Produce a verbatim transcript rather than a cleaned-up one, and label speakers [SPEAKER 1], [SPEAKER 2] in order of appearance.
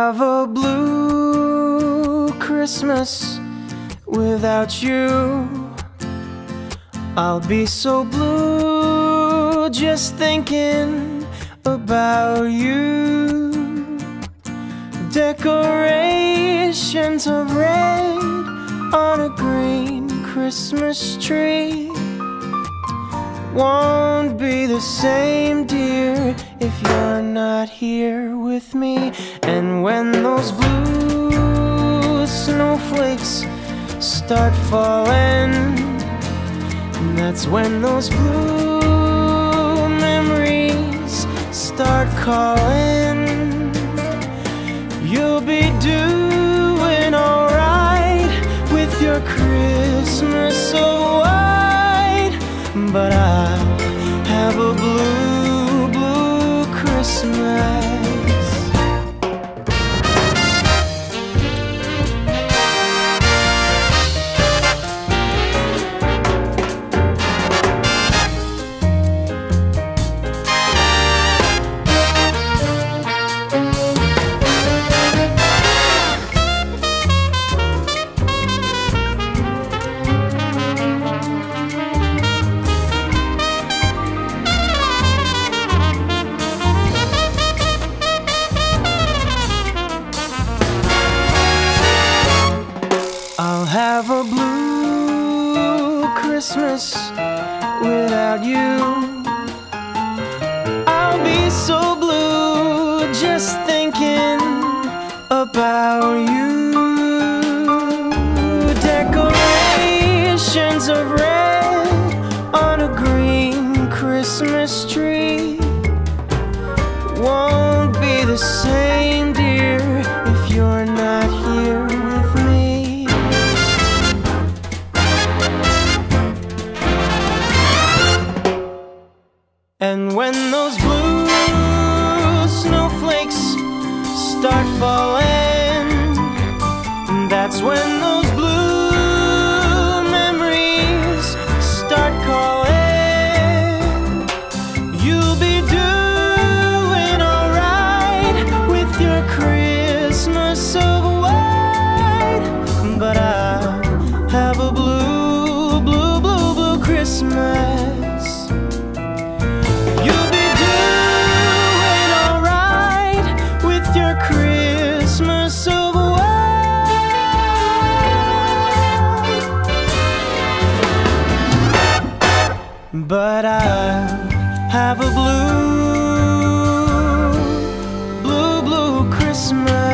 [SPEAKER 1] have a blue Christmas without you. I'll be so blue just thinking about you. Decorations of red on a green Christmas tree won't be the same, dear, if you're not here with me. And when those blue snowflakes start falling, that's when those blue memories start calling. You'll be doing alright with your Christmas so white, but I'll have a blue, blue Christmas. I'll have a blue Christmas without you. I'll be so blue just thinking about you. Decorations of red on a green Christmas tree won't be the same, dear, if you're not here with me. And when those blue snowflakes start falling, that's when those blue memories start calling. You'll be doing alright with your Christmas of white, but I'll have a blue, blue, blue, blue Christmas. Christmas of white, but I'll have a blue, blue, blue Christmas.